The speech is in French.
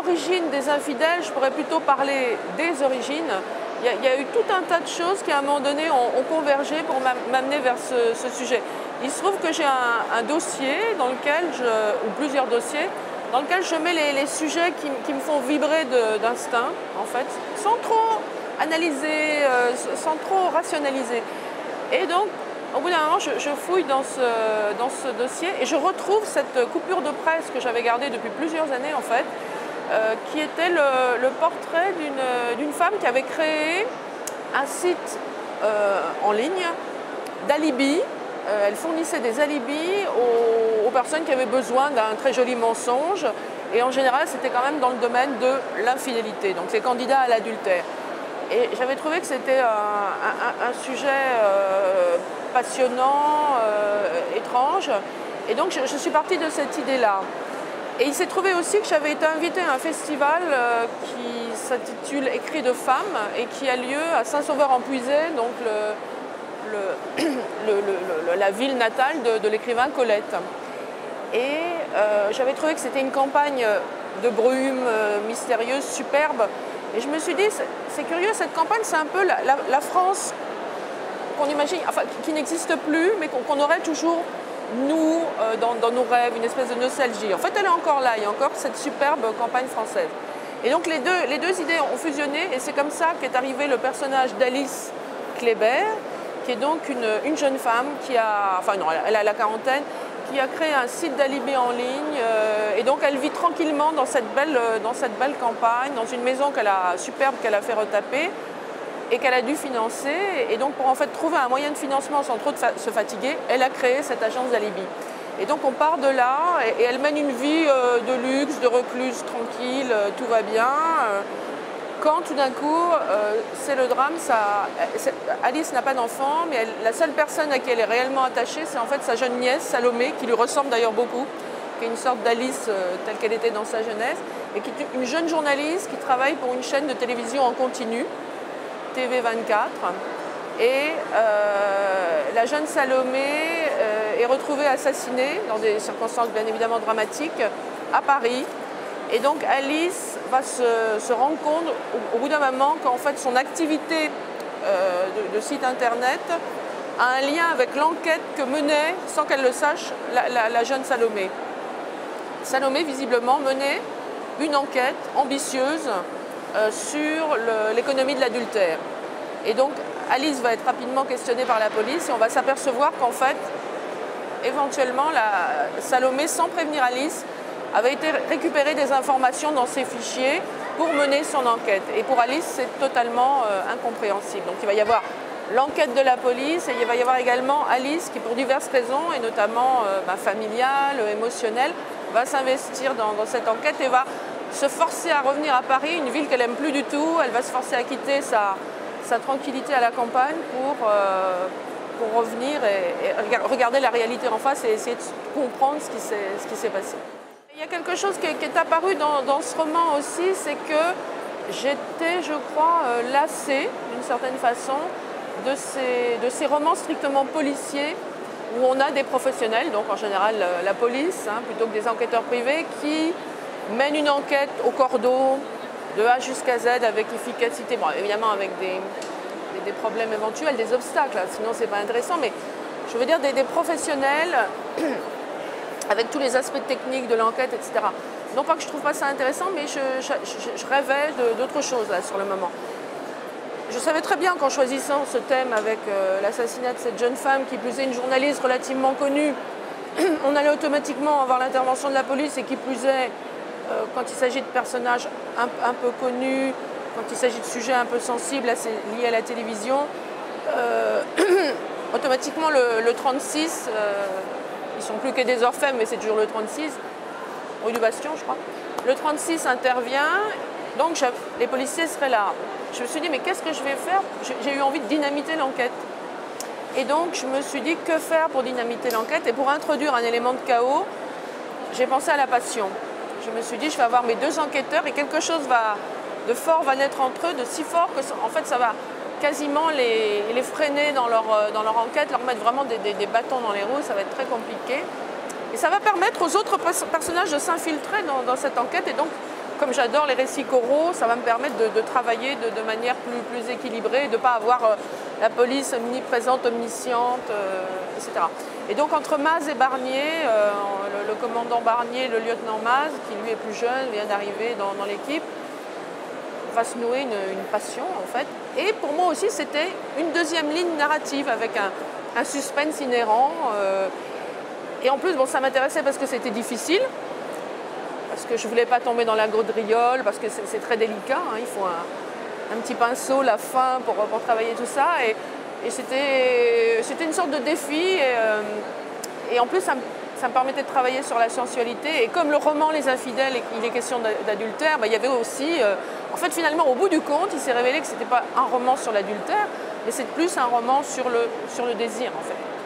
l'origine des infidèles, je pourrais plutôt parler des origines. Il y a eu tout un tas de choses qui, à un moment donné, ont convergé pour m'amener vers ce sujet. Il se trouve que j'ai un dossier dans lequel ou plusieurs dossiers, dans lequel je mets les sujets qui me font vibrer d'instinct, en fait, sans trop analyser, sans trop rationaliser. Et donc, au bout d'un moment, je fouille dans ce dossier et je retrouve cette coupure de presse que j'avais gardée depuis plusieurs années, en fait, qui était le portrait d'une femme qui avait créé un site en ligne d'alibis. Elle fournissait des alibis aux personnes qui avaient besoin d'un très joli mensonge. Et en général, c'était quand même dans le domaine de l'infidélité, donc les candidats à l'adultère. Et j'avais trouvé que c'était un sujet passionnant, étrange. Et donc, je suis partie de cette idée-là. Et il s'est trouvé aussi que j'avais été invitée à un festival qui s'intitule Écrits de femmes et qui a lieu à Saint-Sauveur-en-Puisay, donc la ville natale de l'écrivain Colette. Et j'avais trouvé que c'était une campagne de brume mystérieuse, superbe. Et je me suis dit, c'est curieux, cette campagne, c'est un peu la France qu'on imagine, enfin, qui n'existe plus, mais qu'on aurait toujours, nous, dans nos rêves, une espèce de nostalgie. En fait, elle est encore là, il y a encore cette superbe campagne française. Et donc, les deux idées ont fusionné, et c'est comme ça qu'est arrivé le personnage d'Alice Kléber, qui est donc une jeune femme qui a, enfin non, elle a la quarantaine, qui a créé un site d'alibi en ligne, et donc elle vit tranquillement dans cette belle campagne, dans une maison superbe qu'elle a fait retaper et qu'elle a dû financer. Et donc pour en fait trouver un moyen de financement sans trop se fatiguer, elle a créé cette agence d'alibi. Et donc on part de là, et elle mène une vie de luxe, de recluse tranquille, tout va bien. Quand tout d'un coup, c'est le drame, Alice n'a pas d'enfant, mais la seule personne à qui elle est réellement attachée, c'est en fait sa jeune nièce, Salomé, qui lui ressemble d'ailleurs beaucoup, qui est une sorte d'Alice telle qu'elle était dans sa jeunesse, et qui est une jeune journaliste qui travaille pour une chaîne de télévision en continu, TV24. Et la jeune Salomé est retrouvée assassinée, dans des circonstances bien évidemment dramatiques, à Paris. Et donc Alice va se rendre compte au bout d'un moment qu'en fait son activité de site internet a un lien avec l'enquête que menait, sans qu'elle le sache, la jeune Salomé. Salomé visiblement menait une enquête ambitieuse sur l'économie de l'adultère. Et donc Alice va être rapidement questionnée par la police et on va s'apercevoir qu'en fait, éventuellement, Salomé, sans prévenir Alice, avait été récupérer des informations dans ses fichiers pour mener son enquête. Et pour Alice, c'est totalement incompréhensible. Donc il va y avoir l'enquête de la police et il va y avoir également Alice qui, pour diverses raisons, et notamment familiale, émotionnelle, va s'investir dans cette enquête et va se forcer à revenir à Paris, une ville qu'elle n'aime plus du tout. Elle va se forcer à quitter sa tranquillité à la campagne pour revenir et regarder la réalité en face et essayer de comprendre ce qui s'est passé. Il y a quelque chose qui est apparu dans ce roman aussi, c'est que j'étais, je crois, lassée, d'une certaine façon, de ces romans strictement policiers, où on a des professionnels, donc en général la police, plutôt que des enquêteurs privés, qui mènent une enquête au cordeau, de A jusqu'à Z, avec efficacité, bon, évidemment avec des problèmes éventuels, des obstacles, sinon c'est pas intéressant, mais je veux dire des professionnels avec tous les aspects techniques de l'enquête, etc. Non pas que je trouve pas ça intéressant, mais je rêvais d'autre chose là, sur le moment. Je savais très bien qu'en choisissant ce thème avec l'assassinat de cette jeune femme, qui plus est une journaliste relativement connue, on allait automatiquement avoir l'intervention de la police et qui plus est, quand il s'agit de personnages un peu connus, quand il s'agit de sujets un peu sensibles liés à la télévision, automatiquement le 36, ils ne sont plus que des orfèvres, mais c'est toujours le 36, rue du Bastion, je crois. Le 36 intervient, donc les policiers seraient là. Je me suis dit, mais qu'est-ce que je vais faire? J'ai eu envie de dynamiter l'enquête. Et donc, je me suis dit, que faire pour dynamiter l'enquête? Et pour introduire un élément de chaos, j'ai pensé à la passion. Je me suis dit, je vais avoir mes deux enquêteurs et quelque chose de fort va naître entre eux, de si fort que en fait, ça va quasiment les freiner dans leur enquête, leur mettre vraiment des bâtons dans les roues, ça va être très compliqué. Et ça va permettre aux autres personnages de s'infiltrer dans cette enquête et donc comme j'adore les récits coraux, ça va me permettre de travailler de manière plus équilibrée, de ne pas avoir la police omniprésente, omnisciente, etc. Et donc entre Maz et Barnier, le commandant Barnier, le lieutenant Maz, qui lui est plus jeune, vient d'arriver dans l'équipe, va se nouer une passion en fait. Et pour moi aussi, c'était une deuxième ligne narrative avec un suspense inhérent. Et en plus, bon, ça m'intéressait parce que c'était difficile, parce que je ne voulais pas tomber dans la gaudriole, parce que c'est très délicat, hein, il faut un petit pinceau, la fin pour travailler tout ça. Et c'était une sorte de défi. Et en plus, ça me permettait de travailler sur la sensualité. Et comme le roman Les Infidèles, il est question d'adultère, il y avait aussi... en fait, finalement, au bout du compte, il s'est révélé que ce n'était pas un roman sur l'adultère, mais c'est plus un roman sur le désir, en fait.